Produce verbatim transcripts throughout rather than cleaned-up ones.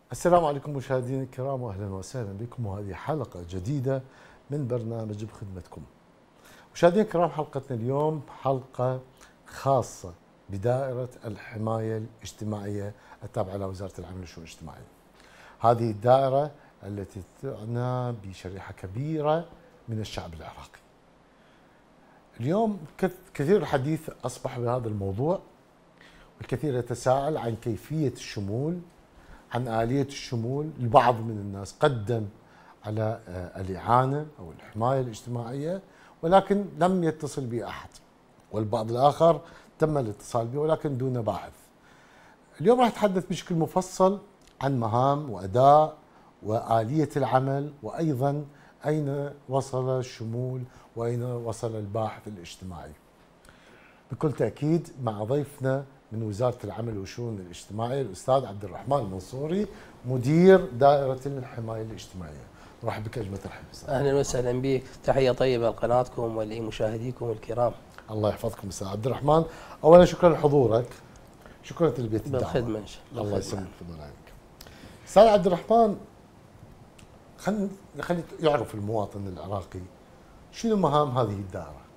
السلام عليكم مشاهدينا الكرام واهلا وسهلا بكم، وهذه حلقه جديده من برنامج بخدمتكم. مشاهدينا الكرام، حلقتنا اليوم حلقه خاصه بدائره الحمايه الاجتماعيه التابعه لوزاره العمل والشؤون الاجتماعيه. هذه الدائره التي تعنى بشريحه كبيره من الشعب العراقي. اليوم كثير الحديث اصبح بهذا الموضوع، والكثير يتساءل عن كيفيه الشمول، عن آلية الشمول. البعض من الناس قدم على الإعانة أو الحماية الاجتماعية ولكن لم يتصل به أحد، والبعض الآخر تم الاتصال به ولكن دون باحث. اليوم راح نتحدث بشكل مفصل عن مهام وأداء وآلية العمل، وأيضا أين وصل الشمول وأين وصل الباحث الاجتماعي. بكل تأكيد مع ضيفنا من وزارة العمل والشؤون الاجتماعية الأستاذ عبد الرحمن المنصوري، مدير دائرة الحماية الاجتماعية. مرحبا بك أجمل ترحيب. أهلا وسهلا بك، تحية طيبة لقناتكم ولمشاهديكم الكرام. الله يحفظكم أستاذ عبد الرحمن. أولا شكرا لحضورك، شكرا لتلبية الدعوة. بالخدمة إن شاء الله. الله يسلمك فضل عليك. أستاذ عبد الرحمن، خلينا خلي يعرف المواطن العراقي شنو مهام هذه الدائرة.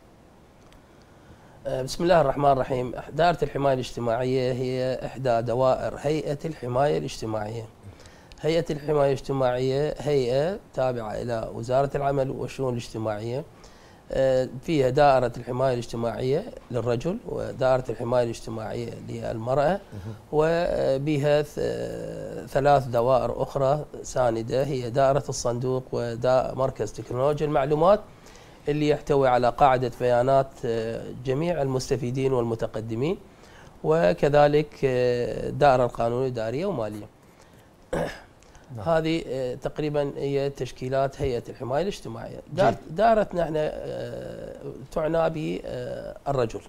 بسم الله الرحمن الرحيم. دائرة الحماية الاجتماعية هي إحدى دوائر هيئة الحماية الاجتماعية. هيئة الحماية الاجتماعية هيئة تابعة إلى وزارة العمل والشؤون الاجتماعية، فيها دائرة الحماية الاجتماعية للرجل ودائرة الحماية الاجتماعية للمرأة، وبها ثلاث دوائر أخرى ساندة، هي دائرة الصندوق ومركز تكنولوجيا المعلومات اللي يحتوي على قاعدة بيانات جميع المستفيدين والمتقدمين، وكذلك دائرة القانون الإدارية ومالية. نعم. هذه تقريبا هي تشكيلات هيئة الحماية الاجتماعية. دائرتنا احنا تعنى بالرجل.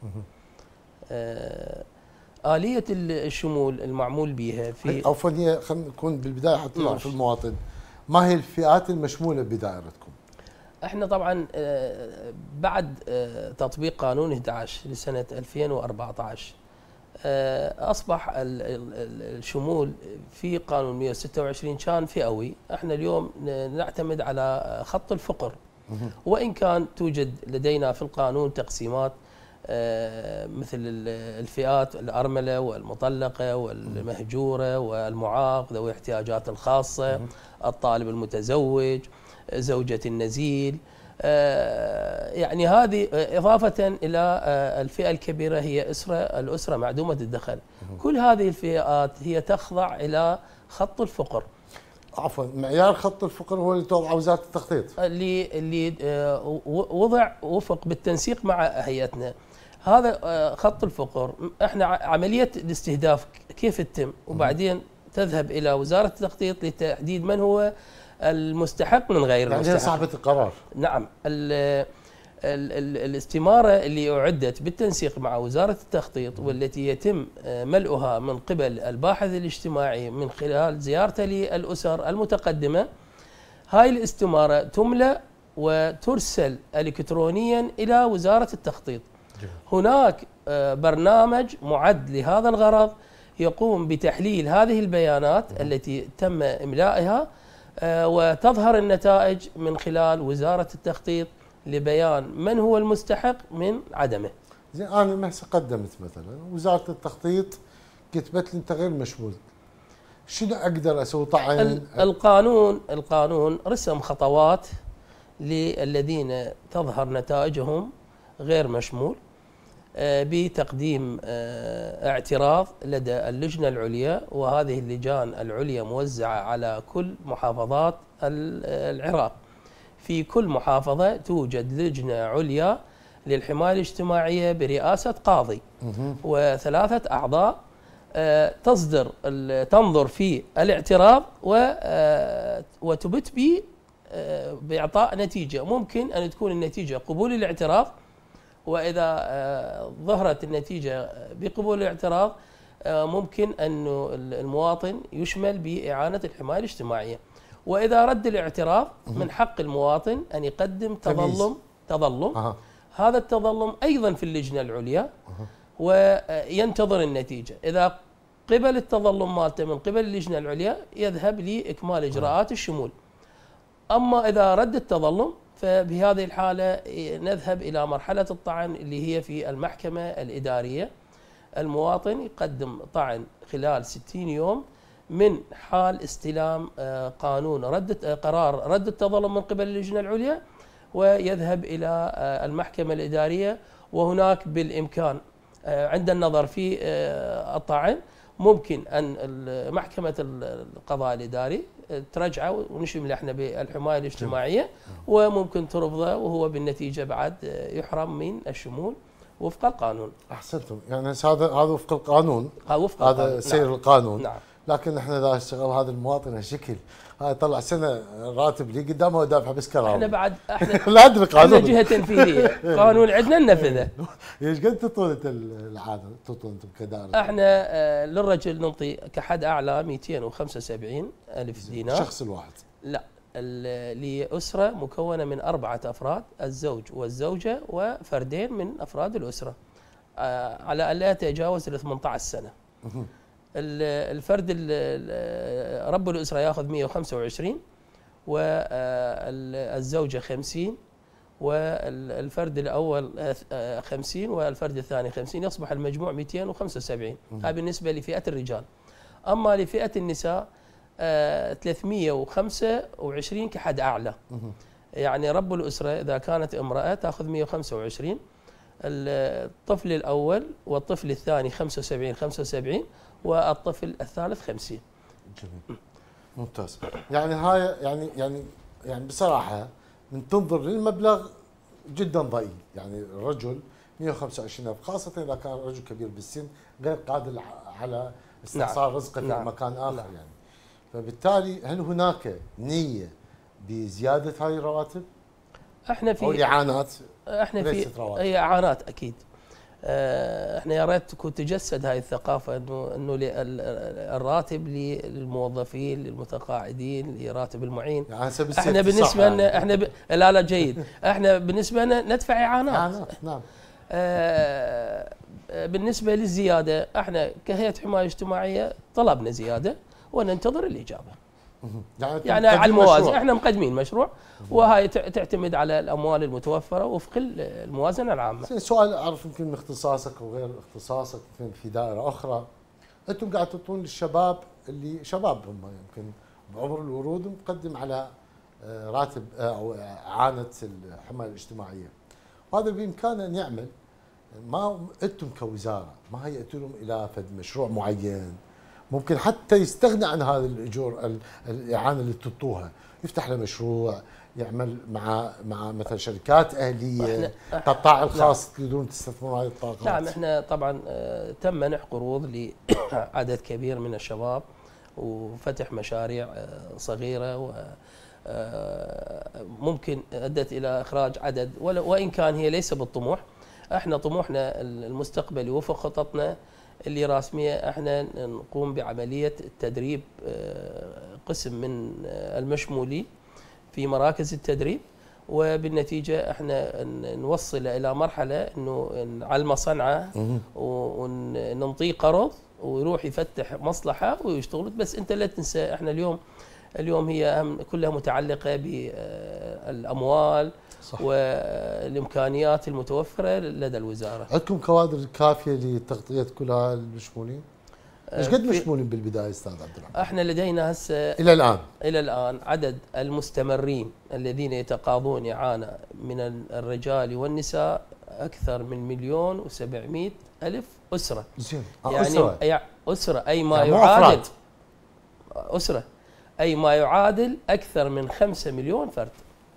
آلية الشمول المعمول بها في عفوا، هي خلينا نكون بالبداية حتى نعرف المواطن، ما هي الفئات المشمولة بدائرتكم؟ احنا طبعا بعد تطبيق قانون أحد عشر لسنة ألفين وأربعة عشر اصبح الشمول في قانون مئة وستة وعشرين كان فئوي. احنا اليوم نعتمد على خط الفقر، وان كان توجد لدينا في القانون تقسيمات مثل الفئات الأرملة والمطلقة والمهجورة والمعاق، ذوي الاحتياجات الخاصة، الطالب المتزوج، زوجة النزيل. يعني هذه إضافة إلى الفئة الكبيرة هي أسرة الأسرة معدومة الدخل. كل هذه الفئات هي تخضع إلى خط الفقر. عفوا، معيار خط الفقر هو اللي توضعه وزارة التخطيط، اللي اللي وضع وفق بالتنسيق مع هيئتنا. هذا خط الفقر، احنا عملية الاستهداف كيف تتم، وبعدين تذهب إلى وزارة التخطيط لتحديد من هو المستحق من غير المستحق. يعني صاحبة القرار. نعم. ال ال ال الاستمارة اللي أعدت بالتنسيق مع وزارة التخطيط والتي يتم ملؤها من قبل الباحث الاجتماعي من خلال زيارته للأسر المتقدمة، هاي الاستمارة تملأ وترسل إلكترونيا إلى وزارة التخطيط. هناك برنامج معد لهذا الغرض يقوم بتحليل هذه البيانات التي تم إملائها، وتظهر النتائج من خلال وزارة التخطيط لبيان من هو المستحق من عدمه. زين، أنا ما قدمت مثلا وزارة التخطيط كتبت لي أنت غير مشمول، شنو أقدر أسوي؟ طعن القانون القانون رسم خطوات للذين تظهر نتائجهم غير مشمول، بتقديم اعتراض لدى اللجنة العليا، وهذه اللجان العليا موزعة على كل محافظات العراق. في كل محافظة توجد لجنة عليا للحماية الاجتماعية برئاسة قاضي وثلاثة أعضاء تصدر تنظر في الاعتراض وتبت به بإعطاء نتيجة. ممكن أن تكون النتيجة قبول الاعتراض، وإذا ظهرت النتيجة بقبول الاعتراض ممكن أن المواطن يشمل بإعانة الحماية الاجتماعية. وإذا رد الاعتراض من حق المواطن أن يقدم تظلم تظلم أه. هذا التظلم أيضا في اللجنة العليا، أه. وينتظر النتيجة. إذا قبل التظلم مالته من قبل اللجنة العليا يذهب لإكمال إجراءات الشمول. أما إذا رد التظلم فبهذه الحالة نذهب إلى مرحلة الطعن اللي هي في المحكمة الإدارية. المواطن يقدم طعن خلال ستين يوم من حال استلام قانون رد قرار رد التظلم من قبل اللجنة العليا، ويذهب إلى المحكمة الإدارية، وهناك بالإمكان عند النظر في الطعن ممكن أن محكمة القضاء الإداري ترجعه ونشمل احنا بالحماية الاجتماعية، وممكن ترفضه وهو بالنتيجة بعد يحرم من الشمول وفق القانون. احسنتم، يعني هذا هذا وفق القانون، هذا وفق هذا القانون. سير نعم. القانون. نعم. لكن احنا اذا اشتغل هذا المواطن هالشكل، هاي طلع سنه راتب لي قدامه ودافع بس كرامه. احنا بعد احنا لا عندنا قانون، احنا جهه تنفيذيه، قانون عندنا ننفذه. ايش قد تطول انت العاده تطول انتم كدائره؟ احنا آه للرجل نعطي كحد اعلى مئتين وخمسة وسبعين ألف دينار. الشخص الواحد؟ لا، لأسرة مكونة من أربعة أفراد، الزوج والزوجة وفردين من أفراد الأسرة، آه على ألا يتجاوز ال ثمانية عشر سنة. الفرد رب الأسرة يأخذ مئة وخمسة وعشرين، والزوجة خمسين، والفرد الأول خمسين، والفرد الثاني خمسين، يصبح المجموع مئتين وخمسة وسبعين. هذا بالنسبة لفئة الرجال. أما لفئة النساء ثلاثمئة وخمسة وعشرين كحد أعلى. يعني رب الأسرة إذا كانت امرأة تأخذ مئة وخمسة وعشرين، الطفل الأول والطفل الثاني خمسة وسبعين خمسة وسبعين، والطفل الثالث خمسين. جميل، ممتاز. يعني هاي يعني يعني يعني بصراحة من تنظر للمبلغ جدا ضئيل. يعني الرجل مئة وخمسة وعشرين ألف، خاصة إذا كان رجل كبير بالسن غير قادر على استحصال رزقه في نعم. مكان آخر. نعم. يعني فبالتالي هل هناك نية بزيادة هاي الرواتب؟ احنا في أو الإعانات؟ احنا في هي اعانات اكيد. احنا يا ريت تكون تجسد هاي الثقافه، انه انه الراتب للموظفين للمتقاعدين لراتب المعين. يعني احنا بالنسبه لنا احنا ب... لا لا جيد، احنا بالنسبه لنا ندفع اعانات. اعانات نعم. اه بالنسبه للزياده احنا كهيئه حمايه اجتماعيه طلبنا زياده وننتظر الاجابه. يعني, يعني على الموازنه احنا مقدمين مشروع، وهاي تعتمد على الاموال المتوفره وفق الموازنه العامه. سؤال اعرف يمكن من اختصاصك وغير اختصاصك في دائره اخرى، انتم قاعد تعطون للشباب اللي شباب هم يمكن بعمر الورود ومقدم على راتب او اعانه الحمايه الاجتماعيه، وهذا بامكانه ان يعمل. ما انتم كوزاره ما هيئتوا لهم الى فد مشروع معين ممكن حتى يستغني عن هذه الاجور الاعانه اللي تعطوها، يفتح له مشروع، يعمل مع مع مثلا شركات اهليه، قطاع الخاص تقدرون تستثمرون هذه الطاقات؟ نعم، احنا طبعا تم منح قروض لعدد كبير من الشباب وفتح مشاريع صغيره وممكن ادت الى اخراج عدد، وان كان هي ليس بالطموح. احنا طموحنا المستقبلي وفق خططنا اللي رسميه احنا نقوم بعمليه تدريب قسم من المشمولي في مراكز التدريب، وبالنتيجه احنا نوصل الى مرحله انه على المصنعه وننطيه قرض ويروح يفتح مصلحه ويشتغل. بس انت لا تنسى احنا اليوم اليوم هي كلها متعلقه بالاموال صح. والامكانيات المتوفره لدى الوزاره. عندكم كوادر كافيه لتغطيه كل هذه المشمولين؟ ايش قد مشمولين بالبدايه استاذ عبد الرحمن؟ احنا لدينا هسه الى الان الى الان عدد المستمرين الذين يتقاضون اعانه من الرجال والنساء اكثر من مليون وسبعمئة الف اسره. زين. يعني اسره أي اسره اي ما يعني يعادل اسره اي ما يعادل اكثر من خمسة مليون فرد.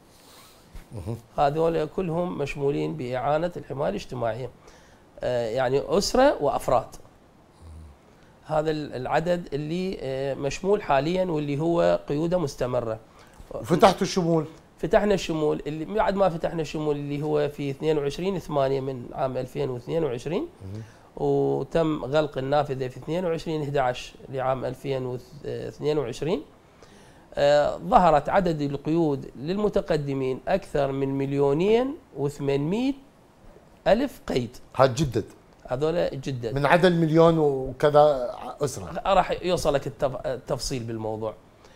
هذول كلهم مشمولين بإعانة الحماية الاجتماعية. يعني أسرة وأفراد. هذا العدد اللي مشمول حاليا واللي هو قيوده مستمرة. فتحتوا الشمول؟ فتحنا الشمول اللي بعد ما فتحنا الشمول اللي هو في اثنين وعشرين ثمانية من عام ألفين واثنين وعشرين، وتم غلق النافذة في اثنين وعشرين أحد عشر لعام ألفين واثنين وعشرين. آه ظهرت عدد القيود للمتقدمين أكثر من مليونين وثمانمئة ألف قيد. هتجدد هذول جدا من عدد المليون وكذا أسرة. راح يوصل لك التفصيل بالموضوع.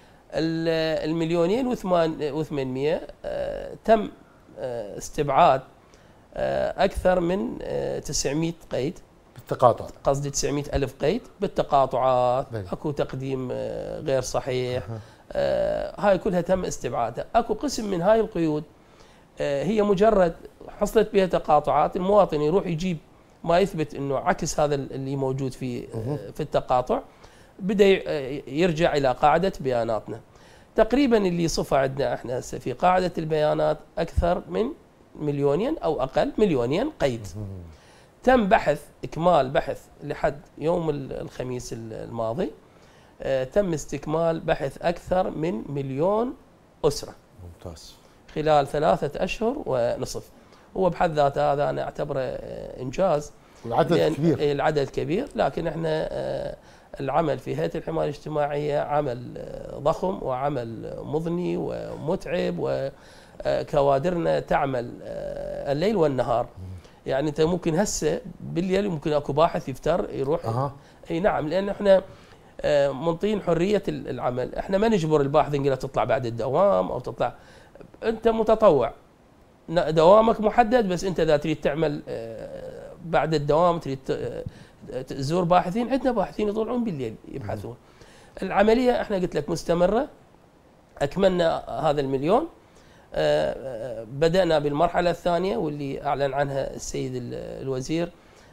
المليونين وثمانمئة تم استبعاد أكثر من تسعمئة قيد بالتقاطع، قصدي تسعمئة ألف قيد بالتقاطعات. بي. أكو تقديم غير صحيح. أه. هاي كلها تم استبعادها. أكو قسم من هاي القيود أه هي مجرد حصلت بها تقاطعات، المواطن يروح يجيب ما يثبت أنه عكس هذا اللي موجود في في التقاطع، بدأ يرجع إلى قاعدة بياناتنا. تقريبا اللي صفى عندنا احنا هسه في قاعدة البيانات أكثر من مليونين أو أقل مليونين قيد. تم بحث إكمال بحث لحد يوم الخميس الماضي، تم استكمال بحث أكثر من مليون أسرة ممتاز خلال ثلاثة أشهر ونصف. هو بحد ذاته هذا أنا أعتبره إنجاز، والعدد كبير. العدد كبير، لكن احنا العمل في هيئة الحماية الاجتماعية عمل ضخم وعمل مضني ومتعب، وكوادرنا تعمل الليل والنهار. يعني انت ممكن هسه بالليل ممكن اكو باحث يفتر يروح. أه. اي نعم، لان احنا منطين حريه العمل، احنا ما نجبر الباحث نقول له تطلع بعد الدوام او تطلع، انت متطوع، دوامك محدد، بس انت اذا تريد تعمل بعد الدوام تريد تزور باحثين، عندنا باحثين يطلعون بالليل يبحثون. العمليه احنا قلت لك مستمره. اكملنا هذا المليون، بدأنا بالمرحلة الثانية واللي أعلن عنها السيد الوزير،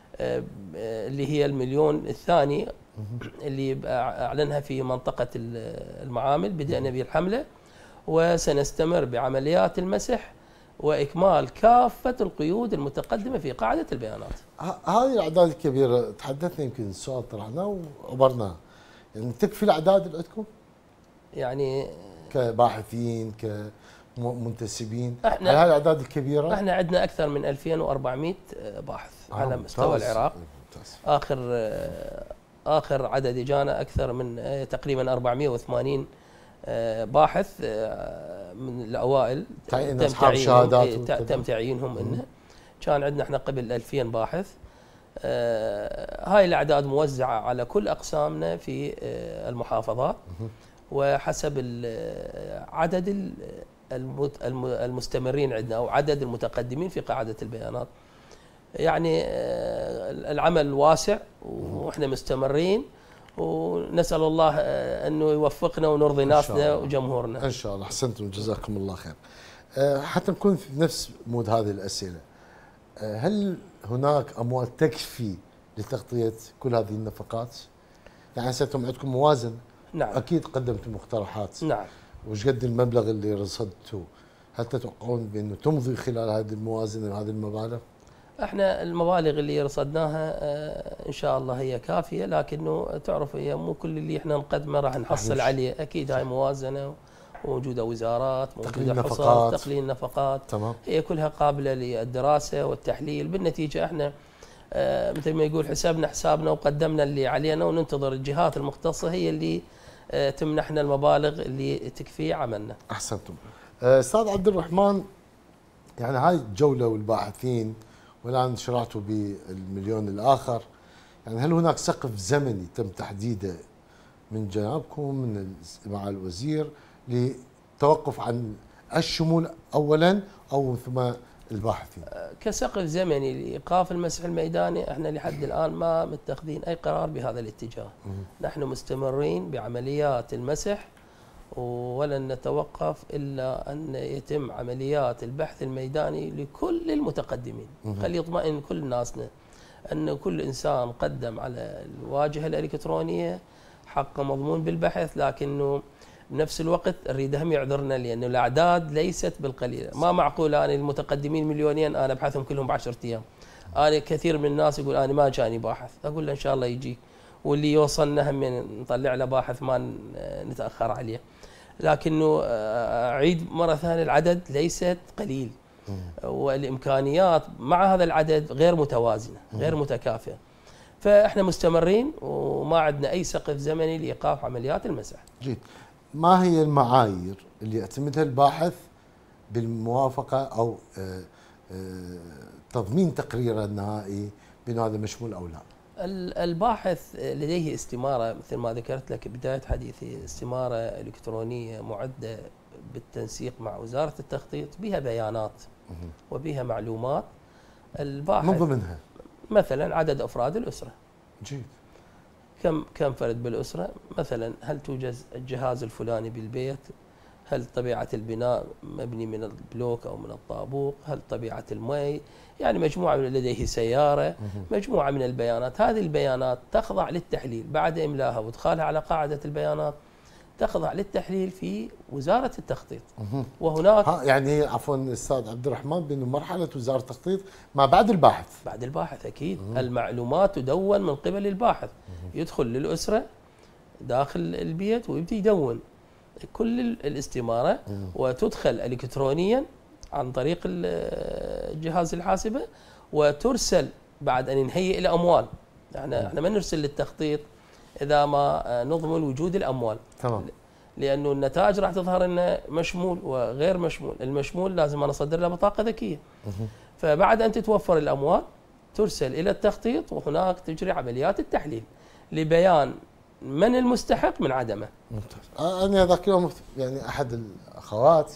اللي هي المليون الثاني اللي أعلنها في منطقة المعامل. بدأنا بالحملة وسنستمر بعمليات المسح وإكمال كافة القيود المتقدمة في قاعدة البيانات. هذه الأعداد الكبيرة تحدثنا، يمكن السؤال طرحناه وعبرناه، يعني تكفي الأعداد اللي عندكم؟ يعني كباحثين كمنتسبين على هذه الأعداد الكبيرة؟ احنا عندنا أكثر من ألفين وأربعمئة باحث آه على مستوى العراق. ممتاز. آخر آخر عدد اجانا أكثر من تقريبا أربعمئة وثمانين باحث من الأوائل تم أصحاب شهادات تم تعيينهم إنه كان عندنا احنا قبل ألفين باحث. هاي الأعداد موزعة على كل أقسامنا في المحافظات وحسب عدد المستمرين عندنا أو عدد المتقدمين في قاعدة البيانات. يعني العمل واسع وإحنا مستمرين، ونسأل الله أنه يوفقنا ونرضي ناسنا وجمهورنا إن شاء الله. أحسنتم، جزاكم الله خير. حتى نكون في نفس مود هذه الأسئلة، هل هناك أموال تكفي لتغطية كل هذه النفقات؟ يعني هسه انتم عندكم موازن. نعم. أكيد قدمتم مقترحات. نعم. وش قد المبلغ اللي رصدتوه؟ هل تتوقعون بأنه تمضي خلال هذه الموازنة وهذه المبالغ؟ احنا المبالغ اللي رصدناها ان شاء الله هي كافيه، لكنه تعرف هي مو كل اللي احنا نقدمه راح نحصل عليه. اكيد هاي موازنه وموجوده وزارات، موجوده حصص، تقليل نفقات. تمام. هي كلها قابله للدراسه والتحليل. بالنتيجه احنا اه مثل ما يقول حسابنا حسابنا وقدمنا اللي علينا، وننتظر الجهات المختصه هي اللي اه تمنحنا المبالغ اللي تكفي عملنا. احسنتم. استاذ عبد الرحمن، يعني هاي الجوله والباحثين والآن شرعتوا بالمليون الآخر، يعني هل هناك سقف زمني تم تحديده من جنابكم من مع الوزير للتوقف عن الشمول أولا أو ثم الباحثين؟ كسقف زمني لإيقاف المسح الميداني احنا لحد الآن ما متخذين أي قرار بهذا الاتجاه. نحن مستمرين بعمليات المسح ولن نتوقف إلا أن يتم عمليات البحث الميداني لكل المتقدمين. خلي يطمئن كل ناسنا أن كل إنسان قدم على الواجهة الإلكترونية حق مضمون بالبحث، لكنه بنفس الوقت نريد هم يعذرنا لأن الأعداد ليست بالقليلة. ما معقول أنا المتقدمين مليونين أنا أبحثهم كلهم بعشرة أيام. أنا كثير من الناس يقول أنا ما جاني باحث، أقول له إن شاء الله يجيك، واللي يوصلنا هم نطلع له باحث ما نتأخر عليه. لكنه أعيد مرة ثانية العدد ليست قليل، والإمكانيات مع هذا العدد غير متوازنة غير متكافئة. فإحنا مستمرين وما عندنا أي سقف زمني لإيقاف عمليات المسح. جيد. ما هي المعايير اللي يعتمدها الباحث بالموافقة أو تضمين تقريره النهائي بأنه هذا مشمول أو لا؟ الباحث لديه استمارة مثل ما ذكرت لك بداية حديثي، استمارة إلكترونية معدة بالتنسيق مع وزارة التخطيط بها بيانات وبها معلومات. الباحث من ضمنها مثلا عدد أفراد الأسرة. جيد. كم كم فرد بالأسرة؟ مثلا هل توجد الجهاز الفلاني بالبيت؟ هل طبيعة البناء مبني من البلوك أو من الطابوق؟ هل طبيعة المي؟ يعني مجموعة من لديه سيارة، مجموعة من البيانات. هذه البيانات تخضع للتحليل بعد إملاها وإدخالها على قاعدة البيانات، تخضع للتحليل في وزارة التخطيط. وهناك ها يعني عفوا أستاذ عبد الرحمن، بأنه مرحلة وزارة التخطيط ما بعد الباحث. بعد الباحث أكيد. مم. المعلومات تدون من قبل الباحث، يدخل للأسرة داخل البيت ويبدي يدون كل الاستمارة وتدخل إلكترونيا عن طريق الجهاز الحاسبة وترسل بعد أن نهيئ الأموال. يعني احنا ما نرسل للتخطيط إذا ما نضمن وجود الأموال. تمام. لأنه النتائج راح تظهر أنه مشمول وغير مشمول. المشمول لازم أنا أصدر له بطاقة ذكية. فبعد أن تتوفر الأموال ترسل إلى التخطيط، وهناك تجري عمليات التحليل لبيان من المستحق من عدمه. ممتاز. أنا ذاك اليوم يعني أحد الأخوات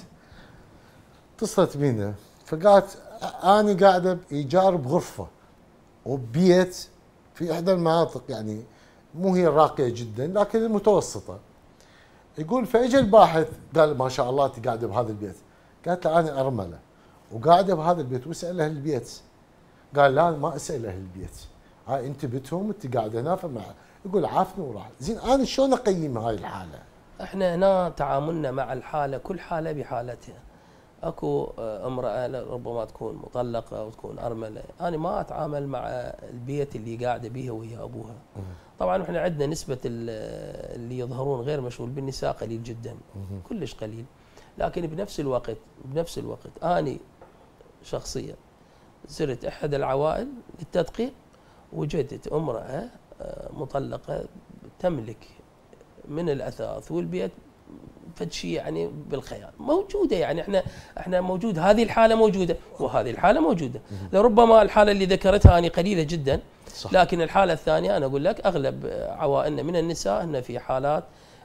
اتصلت بينا فقالت أنا قاعدة بإيجار بغرفة وببيت في إحدى المناطق، يعني مو هي الراقية جدا لكن المتوسطة. يقول فاجى الباحث قال ما شاء الله انت قاعده بهذا البيت. قالت له انا ارمله وقاعده بهذا البيت واسال اهل البيت. قال لا ما اسال اهل البيت، هاي انت بيتهم انت قاعده هنا فمع. يقول عافني وراح. زين انا شلون اقيم هاي الحاله؟ احنا هنا تعاملنا مع الحاله، كل حاله بحالتها. اكو امراه ربما تكون مطلقه او تكون ارمله، انا ما اتعامل مع البيت اللي قاعده به ويا ابوها. طبعا احنا عندنا نسبه اللي يظهرون غير مشغول بالنساء قليل جدا، كلش قليل. لكن بنفس الوقت بنفس الوقت اني شخصيا زرت احد العوائل للتدقيق، وجدت امراه مطلقه تملك من الاثاث والبيت فد شيء يعني بالخيال موجوده. يعني احنا احنا موجود، هذه الحاله موجوده وهذه الحاله موجوده. لربما الحاله اللي ذكرتها اني قليله جدا، صح. لكن الحاله الثانيه انا اقول لك اغلب عوائلنا من النساء هن في حالات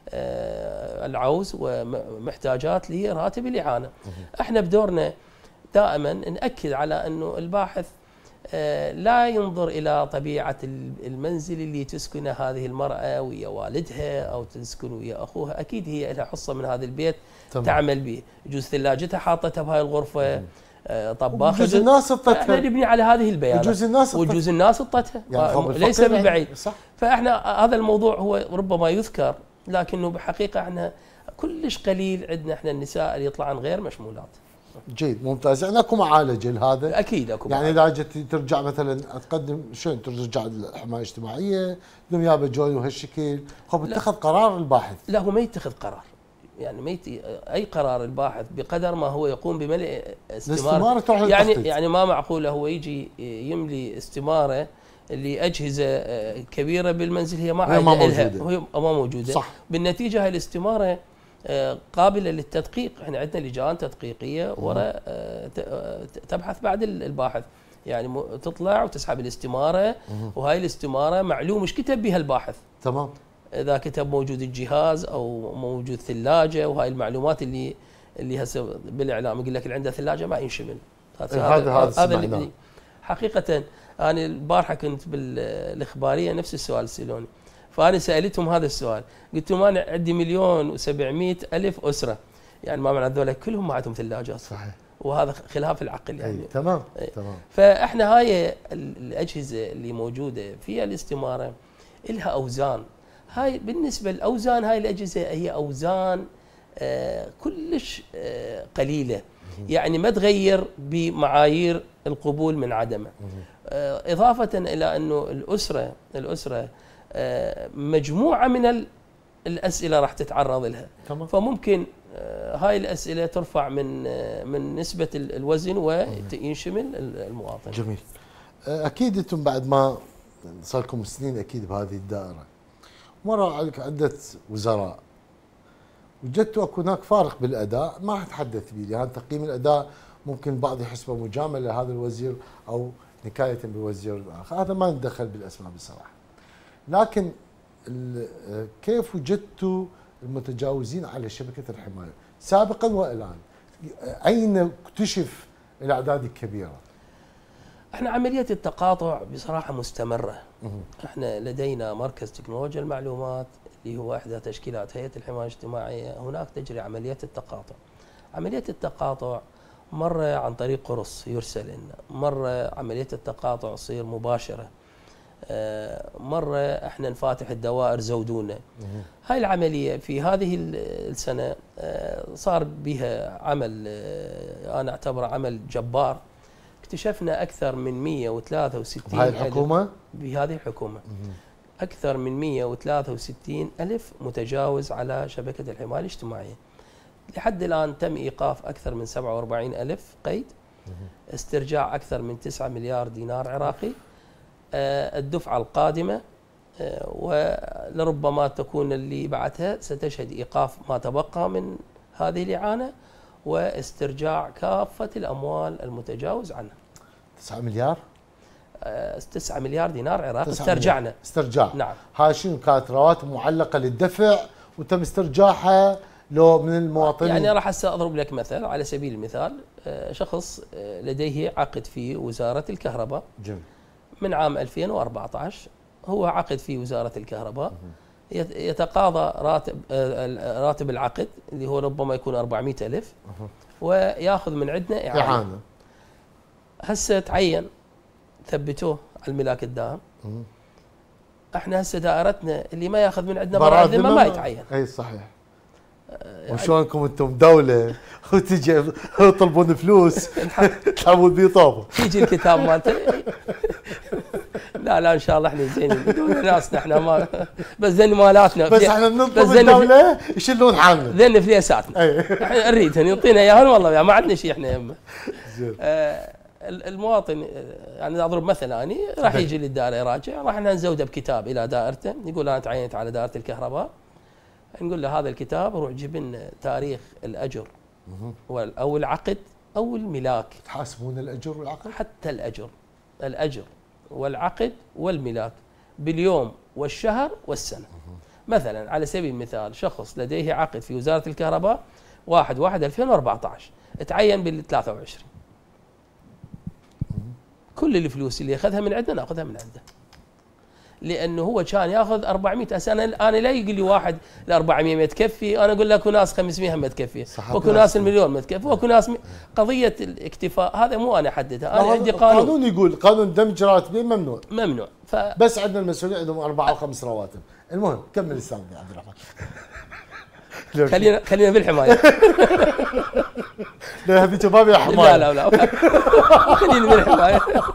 العوز ومحتاجات لراتب الاعانه. احنا بدورنا دائما ناكد على انه الباحث لا ينظر إلى طبيعة المنزل اللي تسكنه هذه المرأة ويا والدها أو تسكن ويا أخوها. أكيد هي لها حصة من هذا البيت تمام. تعمل به. يجوز ثلاجتها حاطتها بهاي الغرفة، طباخ، وجوز الناس اطتها. احنا نبني على هذه البيانات. وجوز الناس وجوز الناس اطتها يعني ليس بالبعيد. صح. فاحنا هذا الموضوع هو ربما يذكر، لكنه بحقيقة احنا كلش قليل عندنا احنا النساء اللي يطلعن غير مشمولات. جيد، ممتاز. يعني اكو معالجه لهذا؟ اكيد اكو يعني اذا جت ترجع مثلا تقدم شلون ترجع الحمايه الاجتماعيه بدون يابا جوي وهالشكل، خب اتخذ قرار الباحث؟ لا، هو ما يتخذ قرار، يعني ما يت... اي قرار الباحث بقدر ما هو يقوم بملء استماره. يعني يعني ما معقوله هو يجي يملي استماره لاجهزه كبيره بالمنزل هي ما ما موجوده، هي ما موجوده. صح. بالنتيجه هاي الاستماره قابله للتدقيق. احنا عندنا لجان تدقيقيه وراء تبحث بعد الباحث، يعني تطلع وتسحب الاستماره، وهاي الاستماره معلوم ايش كتب بها الباحث. تمام. اذا كتب موجود الجهاز او موجود ثلاجه، وهاي المعلومات اللي اللي هسه بالاعلام يقول لك اللي عنده ثلاجه ما ينشمل. هذا هذا هذا اللي حقيقه. انا البارحه كنت بالاخباريه نفس السؤال سالوني، فأنا سألتهم هذا السؤال، قلت لهم أنا عندي مليون وسبعمائة ألف أسرة، يعني ما معنى هذول كلهم ما عندهم ثلاجات. صحيح. وهذا خلاف العقل يعني. أي. تمام. أي. تمام. فإحنا هاي الأجهزة اللي موجودة فيها الاستمارة إلها أوزان. هاي بالنسبة للأوزان، هاي الأجهزة هي أوزان آه كلش آه قليلة، يعني ما تغير بمعايير القبول من عدمه. آه إضافة إلى أنه الأسرة الأسرة مجموعة من الأسئلة راح تتعرض لها. تمام. فممكن هاي الأسئلة ترفع من من نسبة الوزن وينشمل المواطن. جميل. أكيد أنتم بعد ما صار لكم سنين أكيد بهذه الدائرة، مرة عليك عدة وزراء، وجدتوا أكو هناك فارق بالأداء ما أتحدث به، يعني تقييم الأداء ممكن بعض يحسبه مجاملة لهذا الوزير أو نكاية بوزير آخر، هذا ما ندخل بالأسماء بصراحة. لكن كيف وجدتوا المتجاوزين على شبكة الحماية سابقا والآن؟ أين اكتشف الأعداد الكبيرة؟ احنا عملية التقاطع بصراحة مستمرة. احنا لدينا مركز تكنولوجيا المعلومات اللي هو إحدى تشكيلات هيئة الحماية الاجتماعية، هناك تجري عملية التقاطع. عملية التقاطع مرة عن طريق قرص يرسل لنا، مرة عملية التقاطع تصير مباشرة، مرة احنا نفاتح الدوائر زودونا. هاي العملية في هذه السنة صار بها عمل أنا أعتبره عمل جبار. اكتشفنا أكثر من مئة وثلاثة وستين بهاي الحكومة؟ بهذه الحكومة أكثر من مئة وثلاثة وستين ألف متجاوز على شبكة الحماية الاجتماعية. لحد الآن تم إيقاف أكثر من سبعة وأربعين ألف قيد، استرجاع أكثر من تسعة مليار دينار عراقي. الدفعة القادمة ولربما تكون اللي بعدها ستشهد إيقاف ما تبقى من هذه الإعانة واسترجاع كافة الأموال المتجاوز عنها. تسعة مليار؟ تسعة مليار دينار عراقي استرجعنا. استرجاع. نعم. هاي شنو كانت رواتب معلقة للدفع وتم استرجاعها لو من المواطنين؟ يعني راح هسه أضرب لك مثل على سبيل المثال، شخص لديه عقد في وزارة الكهرباء. جميل. من عام ألفين وأربعة عشر هو عقد في وزارة الكهرباء، يتقاضى راتب راتب العقد اللي هو ربما يكون أربعمئة ألف وياخذ من عندنا إعانة. إعانة. هسه تعين ثبتوه على الملاك الدائم. احنا هسه دائرتنا اللي ما ياخذ من عندنا براد ذمه ما يتعين. اي صحيح. يعني وشلونكم انتم دوله وتجي يطلبون فلوس تلعبون بيه طابه. يجي الكتاب مالته. لا لا ان شاء الله احنا زين بدون ناسنا احنا ما بس ذن مالاتنا بس احنا بنطلب الدوله يشيلون حالنا ذن فليساتنا احنا نريدهم يعطينا اياها والله ما عندنا شيء احنا يمه. آه المواطن يعني اضرب مثلا اني راح يجي للدائره يراجع، راح نزوده بكتاب الى دائرته، يقول انا تعينت على دائره الكهرباء، نقول له هذا الكتاب روح جيب لنا تاريخ الاجر او العقد او الملاك. تحاسبون الاجر والعقد؟ حتى الاجر الاجر والعقد والملاك باليوم والشهر والسنه. مثلا على سبيل المثال شخص لديه عقد في وزاره الكهرباء واحد واحد ألفين وأربعة عشر تعين بال ثلاثة وعشرين، كل الفلوس اللي اخذها من عندنا ناخذها من عنده، لانه هو كان ياخذ أربعمئة. انا انا لا يقول لي واحد ال أربعمئة ما تكفي، انا اقول لك ناس خمسمئة ما تكفي، وكو ناس المليون ما تكفي، وكو ناس م... قضيه الاكتفاء هذا مو انا احددها، انا عندي قانون. قانون يقول قانون دمج راتبين ممنوع ممنوع ف... بس عندنا المسؤولين عندهم اربعه وخمس رواتب. المهم كمل استاذ عبد الرحمن. خلينا خلينا بالحمايه. لا هذيك ما بيها حمايه. لا لا لا خلينا بالحمايه.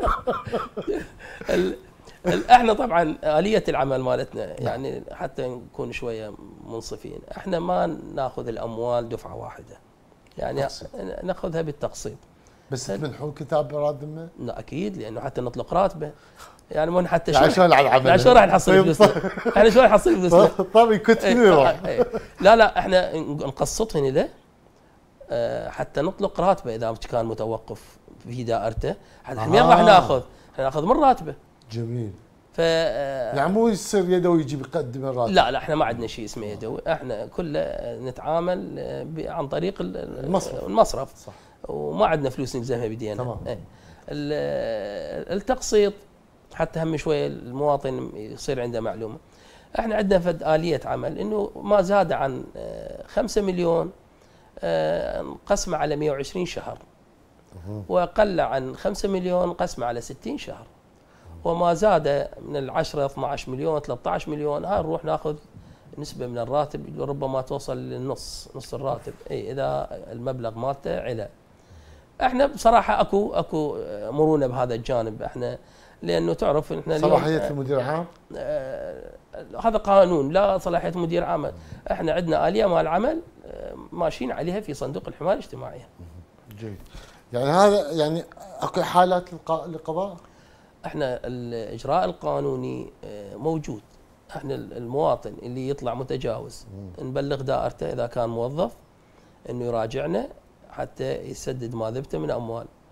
احنا طبعا آلية العمل مالتنا يعني حتى نكون شويه منصفين، احنا ما ناخذ الاموال دفعه واحده، يعني تقسيط. ناخذها بالتقسيط. بس تمنحون كتاب براد ذمه؟ لا اكيد، لانه حتى نطلق راتبه يعني مو حتى شو عشان على العمل يعني شو راح نحصل فلوسنا؟ احنا شو راح نحصل فلوسنا؟ طيب كتبوا. لا لا احنا نقسطهن له حتى نطلق راتبه اذا كان متوقف في دائرته، حتى من راح ناخذ؟ احنا ناخذ من راتبه. جميل. ف يعني مو يصير يدوي يجي يقدم الراتب. لا لا احنا ما عندنا شيء اسمه يدوي، احنا كله نتعامل عن طريق المصرف. المصرف صح. وما عندنا فلوس نلزمها بدينا. تمام. ايه. التقسيط حتى هم شويه المواطن يصير عنده معلومه. احنا عندنا فد آلية عمل انه ما زاد عن خمسة مليون قسمه على مئة وعشرين شهر، وقل عن خمسة مليون قسمه على ستين شهر، وما زاد من العشرة اثني عشر مليون ثلاثة عشر مليون هاي نروح ناخذ نسبة من الراتب ربما توصل للنص نص الراتب، اي اذا المبلغ مالته علا. احنا بصراحة اكو اكو مرونة بهذا الجانب، احنا لانه تعرف احنا صلاحية المدير العام؟ آه هذا قانون، لا صلاحية مدير عام، احنا عندنا آلية مال العمل آه ماشيين عليها في صندوق الحماية الاجتماعية. جيد. يعني هذا يعني اكو حالات للقضاء؟ احنا الاجراء القانوني موجود، احنا المواطن اللي يطلع متجاوز نبلغ دائرته اذا كان موظف انه يراجعنا حتى يسدد ما ذبته من اموال.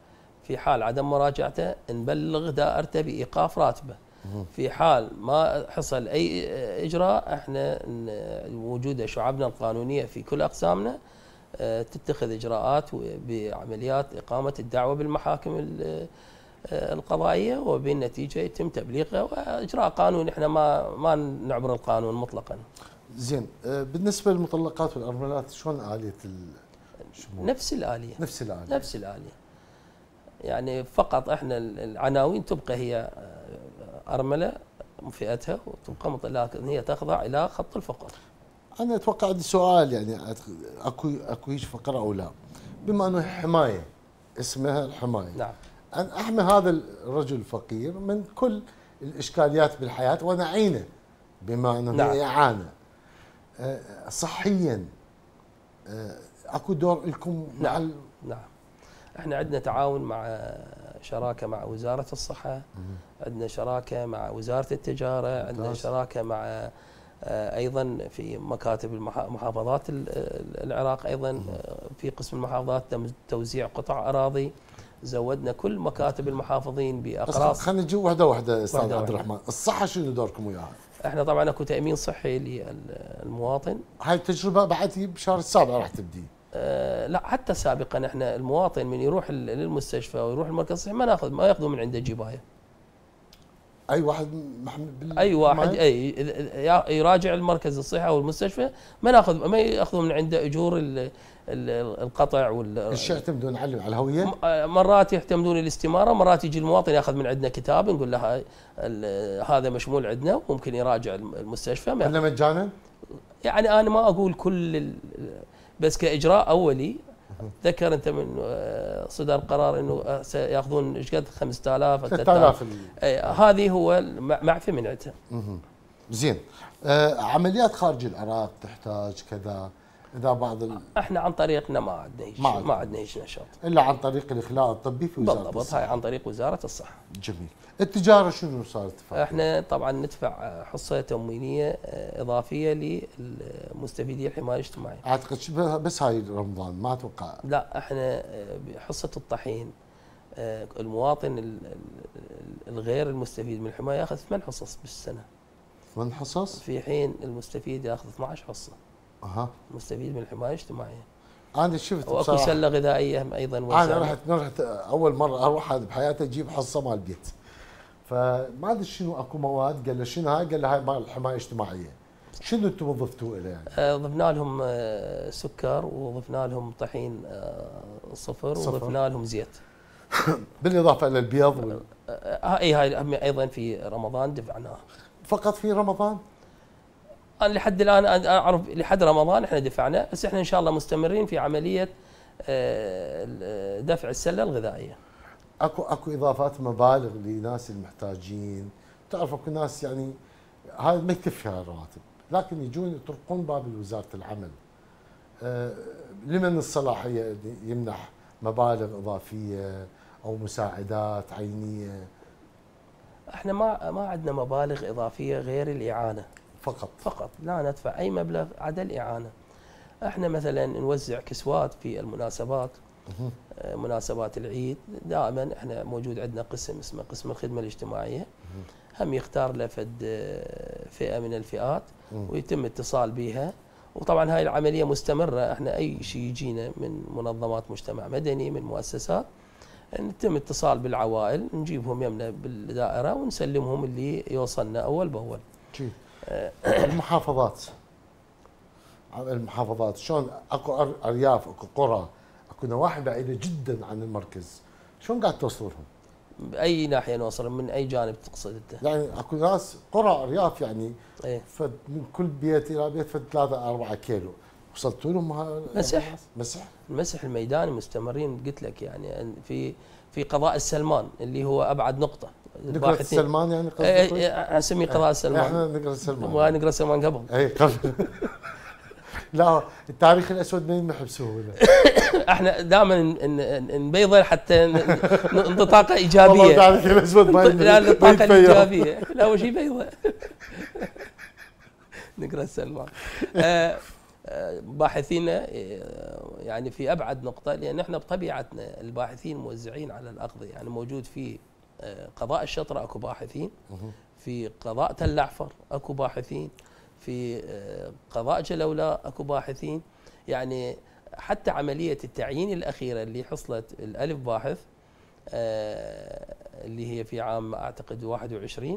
في حال عدم مراجعته نبلغ دائرته بايقاف راتبه. في حال ما حصل اي اجراء احنا وجود شعبنا القانونيه في كل اقسامنا تتخذ اجراءات بعمليات اقامه الدعوه بالمحاكم القضائيه، وبالنتيجه يتم تبليغها واجراء قانوني. احنا ما ما نعبر القانون مطلقا. زين، بالنسبه للمطلقات والارملات شلون اليه الشمول؟ نفس الاليه نفس الاليه نفس الاليه يعني فقط احنا العناوين تبقى هي ارمله فئتها وتبقى مطلقه، هي تخضع الى خط الفقر. انا اتوقع عندي سؤال، يعني اكو اكو هيك فقره او لا؟ بما انه حمايه اسمها الحمايه، نعم، ان احمي هذا الرجل الفقير من كل الاشكاليات بالحياه ونعينه بما انه نعم. هي اعانه صحيا. اكو دور لكم مع نعم. نعم، احنا عندنا تعاون مع شراكه مع وزاره الصحه، عندنا شراكه مع وزاره التجاره، عندنا شراكه مع ايضا في مكاتب محافظات العراق، ايضا في قسم المحافظات تم توزيع قطع اراضي. زودنا كل مكاتب المحافظين باقراص. خلينا نجي وحده وحده استاذ عبد الرحمن. الصحه شنو دوركم وياها؟ احنا طبعا اكو تامين صحي للمواطن. هاي التجربه بعد بشهر السابع راح تبدي؟ أه لا، حتى سابقا احنا المواطن من يروح للمستشفى ويروح المركز الصحي ما ناخذ ما ياخذوا من عنده جبايه. اي واحد محمل بال اي واحد اي يراجع المركز الصحي او المستشفى ما ناخذ ما ياخذوا من عنده اجور القطع وال ايش يعتمدون على الهويه؟ مرات يعتمدون الاستماره، مرات يجي المواطن ياخذ من عندنا كتاب نقول له هاي هذا مشمول عندنا وممكن يراجع المستشفى. ولا مجانا؟ يعني انا ما اقول كل بس كاجراء اولي. ذكر انت من صدر قرار انه سياخذون ايش قد خمسة آلاف ثلاثة آلاف هذه هو معفي من عندها. زين، آه عمليات خارج العراق تحتاج كذا اذا بعض ال... احنا عن طريقنا ما عندنا هيك ما, ما عندنا هيك نشاط الا عن طريق الاخلاء الطبي في وزاره بالضبط. الصحه. هاي عن طريق وزاره الصحه. جميل. التجاره شنو صارت تفعل؟ احنا طبعا ندفع حصه تموينيه اضافيه للمستفيدي الحمايه الاجتماعيه. اعتقد بس هاي رمضان ما اتوقع. لا، احنا بحصه الطحين المواطن الغير المستفيد من الحمايه ياخذ ثمان حصص بالسنه. ثمان حصص؟ في حين المستفيد ياخذ اثنعش حصه. اها. مستفيد من الحمايه الاجتماعيه. انا شفت واكو سله غذائيه ايضا. انا رحت رحت اول مره اروح هذه بحياتي اجيب حصه مال بيت. فما ادري شنو اكو مواد، قال له شنو هاي؟ قال له هاي مال الحمايه الاجتماعيه. شنو انتم ضفتوا له يعني؟ آه ضفنا لهم آه سكر، وضفنا لهم طحين آه صفر, صفر، وضفنا لهم زيت. بالاضافه الى البيض وال... آه اي هاي ايضا في رمضان دفعناها. فقط في رمضان؟ انا لحد الان اعرف لحد رمضان احنا دفعنا، بس احنا ان شاء الله مستمرين في عمليه دفع السله الغذائيه. اكو اكو اضافات مبالغ لناس المحتاجين، تعرف اكو ناس يعني هذا ما يكفيها الرواتب، لكن يجون يطرقون باب وزاره العمل. لمن الصلاحيه يمنح مبالغ اضافيه او مساعدات عينيه؟ احنا ما ما عندنا مبالغ اضافيه غير الاعانه. فقط فقط لا ندفع اي مبلغ عدا الاعانه. احنا مثلا نوزع كسوات في المناسبات، مناسبات العيد دائما احنا موجود عندنا قسم اسمه قسم الخدمه الاجتماعيه، هم يختار له فد فئه من الفئات ويتم اتصال بها. وطبعا هاي العمليه مستمره، احنا اي شيء يجينا من منظمات مجتمع مدني من مؤسسات نتم اتصال بالعوائل، نجيبهم يمنا بالدائره ونسلمهم اللي يوصلنا اول باول. المحافظات المحافظات شلون؟ اكو ارياف، اكو قرى، اكو نواحي بعيده جدا عن المركز، شلون قاعد توصلهم؟ باي ناحيه نوصلهم؟ من اي جانب تقصد انت؟ يعني اكو ناس قرى ارياف يعني ايه؟ فد من كل بيت الى بيت فد ثلاثة أربعة كيلو، وصلتوا لهم مسح؟ مسح المسح الميداني مستمرين. قلت لك يعني في في قضاء السلمان اللي هو ابعد نقطه. نقرا السلمان يعني قصدك؟ ايه اسميه قضاء السلمان. احنا نقرا السلمان. ما نقرا السلمان قبل. اي قبل. لا التاريخ الاسود ما ينمح بسهوله. احنا دائما نبيضه حتى نعطي طاقه ايجابيه. والله التاريخ الاسود ما ينمح. لا الطاقه الايجابيه، لا اول شيء بيضه. نقرا السلمان. باحثينا يعني في ابعد نقطه، لان احنا بطبيعتنا الباحثين موزعين على الاقضيه، يعني موجود في قضاء الشطره اكو باحثين، في قضاء تل اعفر اكو باحثين، في قضاء جلولاء اكو باحثين. يعني حتى عمليه التعيين الاخيره اللي حصلت الالف باحث اللي هي في عام اعتقد واحد وعشرين،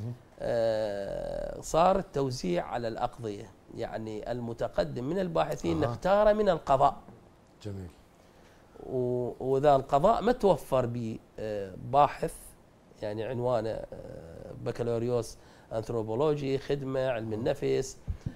صار التوزيع على الأقضية، يعني المتقدم من الباحثين آه. نختاره من القضاء. جميل. وإذا القضاء ما توفر بباحث يعني عنوانه بكالوريوس أنثروبولوجي، خدمة، علم النفس،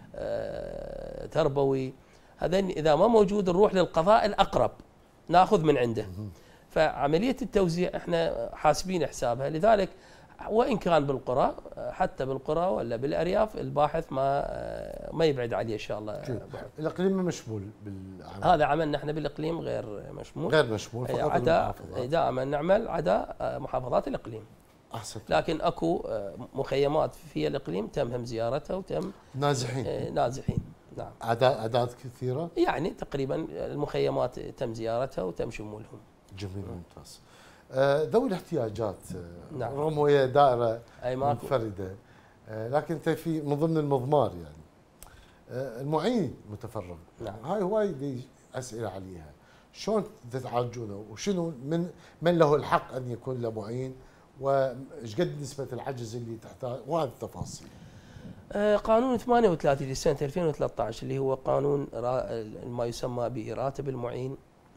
تربوي، هذا إذا ما موجود نروح للقضاء الأقرب ناخذ من عنده. فعملية التوزيع احنا حاسبين حسابها، لذلك وإن كان بالقرى، حتى بالقرى ولا بالأرياف الباحث ما ما يبعد عليه إن شاء الله. الإقليم مشمول بالعمل؟ هذا عملنا احنا بالإقليم غير مشمول. غير مشمول فقط عدا دائما نعمل عدا محافظات الإقليم. أحسن. لكن أكو مخيمات في الإقليم تم هم زيارتها وتم نازحين. نازحين نعم. أعداد كثيرة؟ يعني تقريبا المخيمات تم زيارتها وتم شمولهم. جميل ممتاز. ذوي الاحتياجات نعم. رغم وهي دائرة منفردة، لكن انت في من ضمن المضمار يعني المعين متفرغ. نعم. هاي هواي اسئله عليها، شلون تتعالجونه وشنو من من له الحق ان يكون له معين وايش قد نسبه العجز اللي تحتاج وهذه التفاصيل. قانون ثمانية وثلاثين لسنه ألفين وثلاثة عشر اللي هو قانون ما يسمى براتب المعين،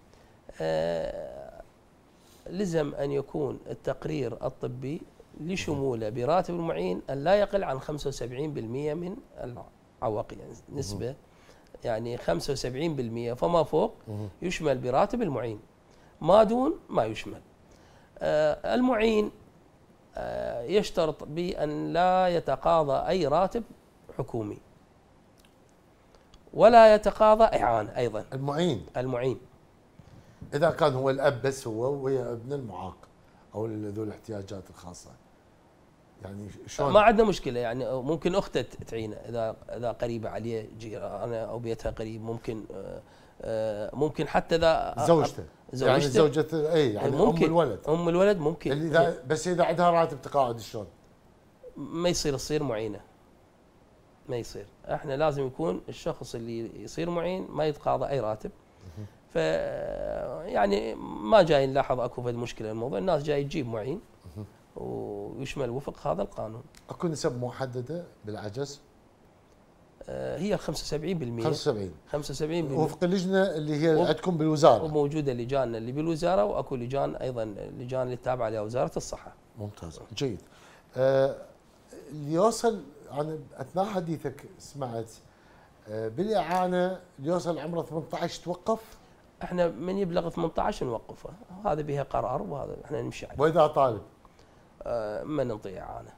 لزم أن يكون التقرير الطبي لشموله براتب المعين أن لا يقل عن خمسة وسبعين بالمئة من العوائق، يعني نسبة يعني خمسة وسبعين بالمئة فما فوق يشمل براتب المعين، ما دون ما يشمل. آه المعين آه يشترط بأن لا يتقاضى أي راتب حكومي ولا يتقاضى إعانة. أيضا المعين المعين إذا كان هو الأب بس هو وهي ابن المعاق أو ذو الاحتياجات الخاصة، يعني شلون؟ ما عندنا مشكلة، يعني ممكن أخته تعينه إذا إذا قريبة عليه جيرانه أو بيتها قريب، ممكن ممكن حتى إذا زوجته يعني زوجته أي يعني ممكن أم الولد أم الولد ممكن إذا بس إذا عندها راتب تقاعد شلون؟ ما يصير تصير معينة، ما يصير. احنا لازم يكون الشخص اللي يصير معين ما يتقاضى أي راتب. ف يعني ما جاي نلاحظ اكو فد مشكله الموضوع، الناس جاي تجيب معين ويشمل وفق هذا القانون. اكو نسب محدده بالعجز؟ آه هي خمسة وسبعين بالمئة. خمسة وسبعين خمسة وسبعين بالمئة وفق اللجنه اللي هي عندكم بالوزاره، وموجوده لجان اللي بالوزاره، واكو لجان ايضا لجان اللي تابعه لوزاره الصحه. ممتاز جيد. آه اللي يوصل انا اثناء حديثك سمعت آه بالاعانه اللي يوصل عمره ثمانية عشر توقف؟ احنا من يبلغ ثمانية عشر نوقفه، هذا بها قرار وهذا احنا نمشي عليه. واذا طالب آه ما نعطيه اعانه.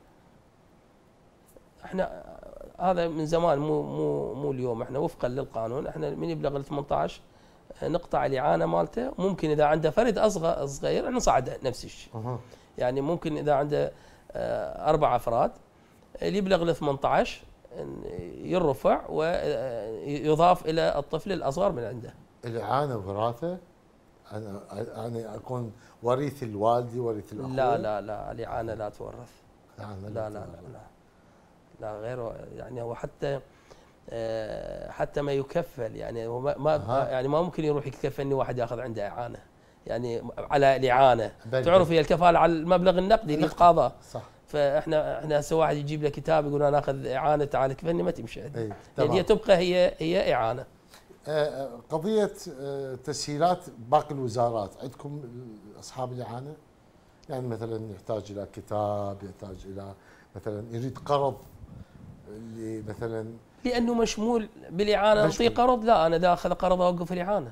احنا هذا من زمان، مو مو مو اليوم، احنا وفقا للقانون احنا من يبلغ ال ثمانية عشر نقطع الاعانه مالته. ممكن اذا عنده فرد اصغر صغير نصعده نفس الشيء. أه. يعني ممكن اذا عنده آه اربع افراد اللي يبلغ ال ثمانية عشر يرفع ويضاف الى الطفل الاصغر من عنده. الإعانة وراثة؟ أنا أنا أكون وريث الوالدي وريث الأخوة؟ لا لا لا الإعانة لا تورث. لا لا لا لا لا, لا غير يعني هو حتى حتى ما يكفل، يعني هو ما أه. يعني ما ممكن يروح يكفلني واحد ياخذ عنده إعانة، يعني على الإعانة تعرف هي الكفالة على المبلغ النقدي اللي يتقاضاه. صح. فاحنا احنا هسه واحد يجيب له كتاب يقول انا اخذ إعانة تعال كفلني، ما تمشي. يعني هي تبقى هي هي إعانة. قضية تسهيلات باقي الوزارات عندكم أصحاب الإعانة؟ يعني مثلا يحتاج إلى كتاب، يحتاج إلى مثلا يريد قرض اللي مثلا لأنه مشمول بالإعانة نعطيه قرض؟ لا أنا إذا أخذ قرض أوقف الإعانة.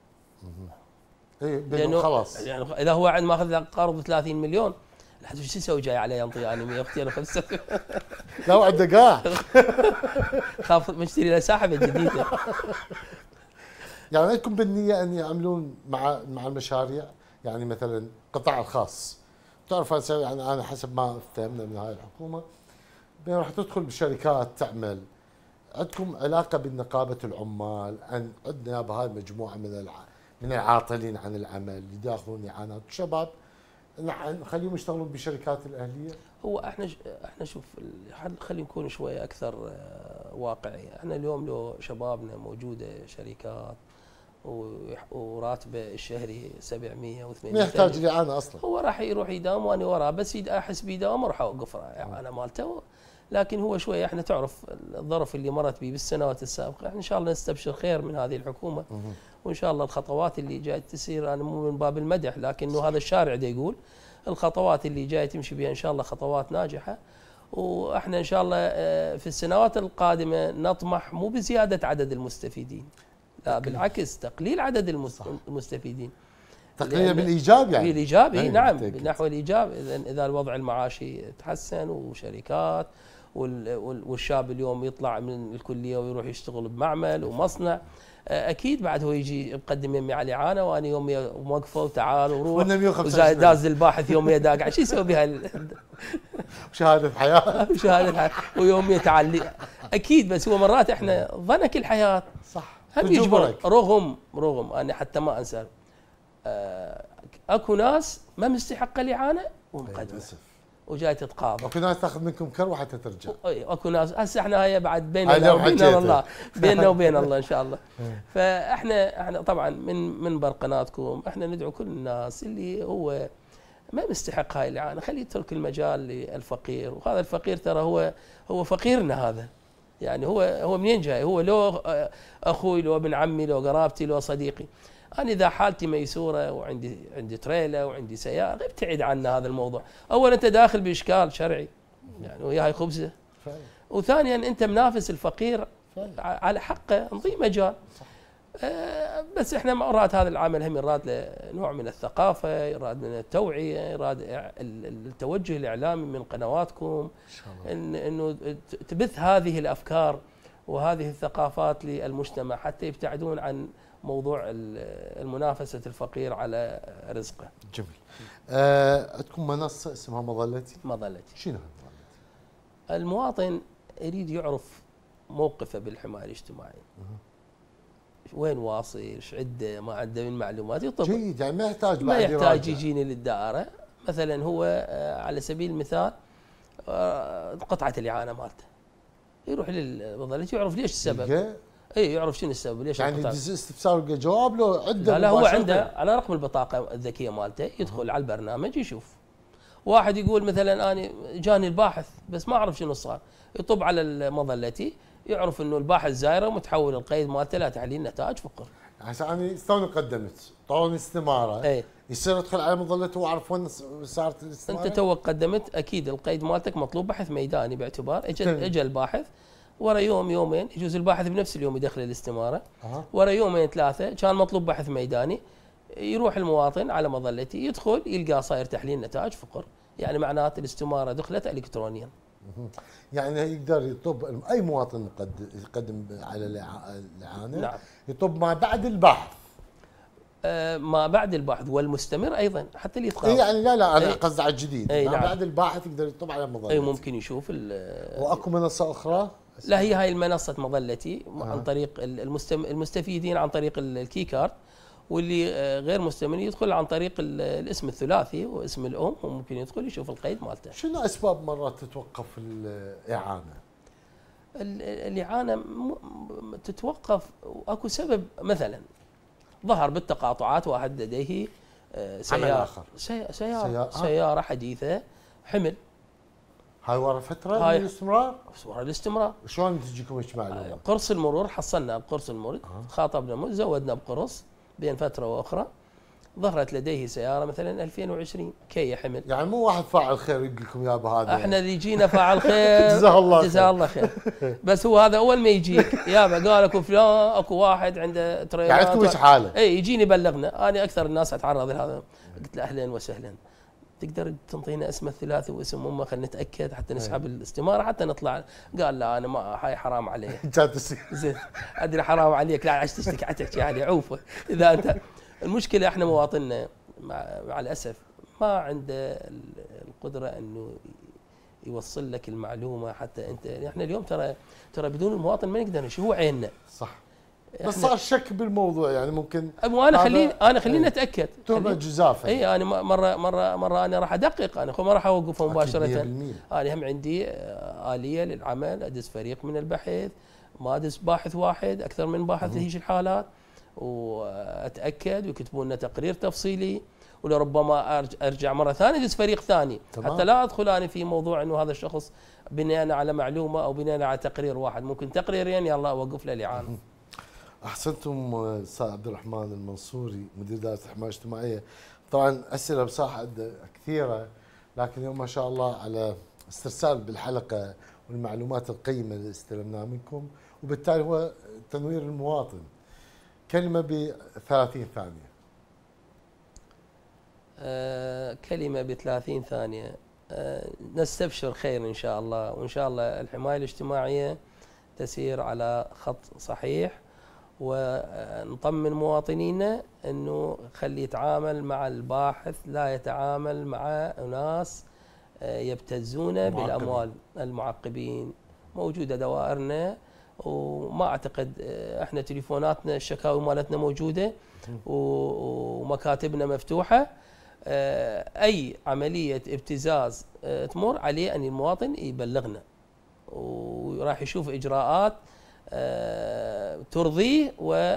إيه لأنه خلاص يعني إذا هو عند ماخذ قرض ثلاثين مليون لحد شو يسوي جاي علي ينطي أنا مية اختي أنا خمسة لو عنده قاع خاف مشتري له ساحبة جديدة. يعني عندكم بالنية أن يعملون مع مع المشاريع، يعني مثلا القطاع الخاص تعرف يعني أنا حسب ما فهمنا من هاي الحكومة راح تدخل بالشركات تعمل عندكم علاقه بنقابه العمال، ان عندنا بهاي مجموعه من الع... من العاطلين عن العمل اللي ياخذون اعانات الشباب نخليهم يشتغلون بالشركات الاهليه؟ هو احنا احنا شوف خلينا نكون شويه اكثر واقعي. احنا اليوم لو شبابنا موجوده شركات وراتبه الشهري سبعمية وثمانمية ما يحتاج لاعانه اصلا، هو راح يروح يداوم وانا وراه، بس احس بيداوم اروح اوقف اعانه مالته. لكن هو شويه احنا تعرف الظرف اللي مرت به بالسنوات السابقه، احنا ان شاء الله نستبشر خير من هذه الحكومه، وان شاء الله الخطوات اللي جايه تسير، انا مو من باب المدح لكنه هذا الشارع دا يقول الخطوات اللي جايه تمشي بها ان شاء الله خطوات ناجحه. واحنا ان شاء الله في السنوات القادمه نطمح مو بزياده عدد المستفيدين، لا بالعكس تقليل عدد المستفيدين، تقليل بالايجاب يعني بالايجاب اي نعم بنحو الايجاب. اذا اذا الوضع المعاشي تحسن وشركات والشاب اليوم يطلع من الكليه ويروح يشتغل بمعمل ومصنع، اكيد بعد هو يجي يقدم يمي على اعانه، وانا يومي موقفه وتعال وروح داز الباحث يومي داقع، شو يسوي بها؟ شهاده حياه شهاده حياه ويومي تعال اكيد. بس هو مرات احنا ظنك الحياه صح هم يجبرك، رغم رغم انا حتى ما انسى اكو ناس ما مستحقه الاعانه ومقدمه وجاي تتقاضى، اكو ناس تاخذ منكم كر وحتى ترجع، اكو ناس هسه احنا هي بعد بيننا وبين الله، بيننا وبين الله ان شاء الله. فاحنا احنا طبعا من منبر قناتكم احنا ندعو كل الناس اللي هو ما مستحق هاي الاعانه خليه يترك المجال للفقير، وهذا الفقير ترى هو هو فقيرنا هذا، يعني هو هو منين جاي؟ هو لو اخوي لو ابن عمي لو قرابتي لو صديقي. أنا إذا حالتي ميسورة وعندي عندي تريلا وعندي سيارة ابتعد عنا هذا الموضوع. أولا أنت داخل بإشكال شرعي يعني وياي خبزة، وثانيا أنت منافس الفقير على حقه، انطيه مجال. آه بس احنا مرات هذا العمل هم يراد له نوع من الثقافة، يراد من التوعية، يراد التوجه الإعلامي من قنواتكم إن إنه تبث هذه الأفكار وهذه الثقافات للمجتمع حتى يبتعدون عن موضوع المنافسة الفقير على رزقه. جميل. آه، عندكم منصة اسمها مظلتي؟ مظلتي. شنو مظلتي؟ المواطن يريد يعرف موقفه بالحماية الاجتماعية. وين واصل؟ ايش عنده؟ ما عنده من معلومات يطلب. جيد، يعني ما يحتاج ما يحتاج يجيني للدائرة، مثلا هو على سبيل المثال قطعة الإعانة مالته. يروح للمظلتي يعرف ليش السبب. اي يعرف شنو السبب ليش يعني استفسار جواب له عنده. لا, لا هو عنده على رقم البطاقه الذكيه مالته يدخل أه. على البرنامج يشوف. واحد يقول مثلا انا جاني الباحث بس ما اعرف شنو صار، يطب على مظلتي يعرف انه الباحث زايره متحول القيد مالته لا تحليل نتائج فقر. هسه انا استوني قدمت طوني استماره اي يصير ادخل على مظلته واعرف وين صارت الاستماره. انت توك قدمت اكيد القيد مالتك مطلوب بحث ميداني باعتبار اجى اجى الباحث ورا يوم يومين، يجوز الباحث بنفس اليوم يدخل الاستماره. أه. ورا يومين ثلاثه كان مطلوب بحث ميداني، يروح المواطن على مظلتي يدخل يلقى صاير تحليل نتائج فقر، يعني معناته الاستماره دخلت الكترونيا. يعني يقدر يطب اي مواطن يقدم على الاعانه. نعم. يطب ما بعد البحث. آه ما بعد البحث والمستمر ايضا حتى اللي يتقاضى. يعني لا لا انا قصدي على الجديد. ما نعم. بعد الباحث يقدر يطب على مظلتي. اي ممكن يشوف. واكو منصه اخرى؟ لا هي هاي المنصه مظلتي آه. عن طريق المستفيدين عن طريق الكي كارد، واللي غير مستمر يدخل عن طريق الاسم الثلاثي واسم الام، وممكن يدخل يشوف القيد مالته. شنو اسباب مرات تتوقف الاعانه؟ الاعانه تتوقف اكو سبب، مثلا ظهر بالتقاطعات واحد لديه سيارة آخر. سيارة, سيارة, سيارة حديثة حمل. هاي ورا فترة من الاستمرار؟ ورا الاستمرار. شلون تجيكم ايش معلومة؟ قرص المرور حصلنا بقرص المرور، آه. خاطبنا زودنا بقرص بين فترة واخرى، ظهرت لديه سيارة مثلا ألفين وعشرين كيا حمل. يعني مو واحد فاعل خير يقول لكم يا بهذا، احنا اللي يجينا فاعل خير جزاه الله جزاه الله خير. بس هو هذا اول ما يجيك يابا قال اكو فلان اكو واحد عنده تريلات، يعني عندكم ايش حاله؟ اي يجيني يبلغنا. انا اكثر الناس اتعرض لهذا، قلت له اهلا وسهلا تقدر تنطينا اسمه الثلاثي واسم امه خلينا نتاكد حتى نسحب الاستماره حتى نطلع. قال لا انا ما هاي حرام علي. زين ادري حرام عليك، لا عشان تشتكي تحكي علي عوفه. اذا انت المشكله احنا مواطننا مع, مع الاسف ما عنده القدره انه يوصل لك المعلومه حتى انت. احنا اليوم ترى ترى بدون المواطن ما نقدر نشوف، هو عيننا. صح. بس صار شك بالموضوع يعني ممكن. وانا خليني انا خليني اتاكد. تهمه جزافه. اي انا مره مره مره انا راح ادقق، انا ما راح اوقفه مباشره. انا هم عندي اليه للعمل، ادز فريق من البحث، ما ادز باحث واحد، اكثر من باحث لهيج الحالات، واتاكد ويكتبون لنا تقرير تفصيلي، ولربما ارجع مره ثانيه ادز فريق ثاني. تمام. حتى لا ادخل انا في موضوع انه هذا الشخص بناء على معلومه او بناء على تقرير واحد، ممكن تقريرين يلا اوقف له الاعانه. احسنتم استاذ عبد الرحمن المنصوري مدير اداره الحمايه الاجتماعيه. طبعا اسئله بصراحه كثيره، لكن اليوم ما شاء الله على استرسال بالحلقه والمعلومات القيمه اللي استلمناها منكم، وبالتالي هو تنوير المواطن. كلمه ب ثلاثين ثانيه. أه كلمه ب ثلاثين ثانيه. أه نستبشر خير ان شاء الله، وان شاء الله الحمايه الاجتماعيه تسير على خط صحيح، ونطمن مواطنينا انه خلي يتعامل مع الباحث، لا يتعامل مع اناس يبتزون بالاموال. المعقبين موجوده دوائرنا، وما اعتقد احنا تليفوناتنا الشكاوي مالتنا موجوده ومكاتبنا مفتوحه. اي عمليه ابتزاز تمر عليه ان المواطن يبلغنا، وراح يشوف اجراءات ترضيه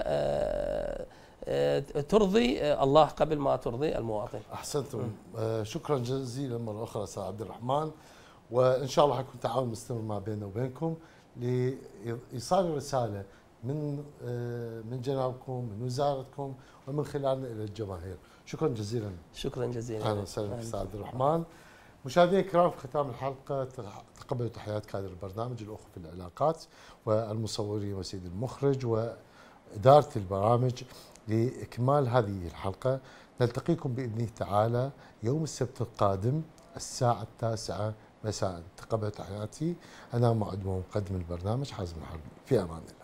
وترضي الله قبل ما ترضي المواطن. احسنتم. شكرا جزيلا مره اخرى استاذ عبد الرحمن، وان شاء الله حيكون تعاون مستمر ما بيننا وبينكم لايصال رساله من من جنابكم، من وزارتكم، ومن خلالنا الى الجماهير. شكرا جزيلا. شكرا جزيلا. اهلا وسهلا استاذ عبد الرحمن. مشاهدينا الكرام، في ختام الحلقه تقبلوا تحيات كادر البرنامج، الاخوه في العلاقات والمصورين وسيد المخرج واداره البرامج. لاكمال هذه الحلقه نلتقيكم باذنه تعالى يوم السبت القادم الساعه التاسعه مساء. تقبلوا تحياتي، انا معد ومقدم البرنامج حازم الحربي، في امان الله.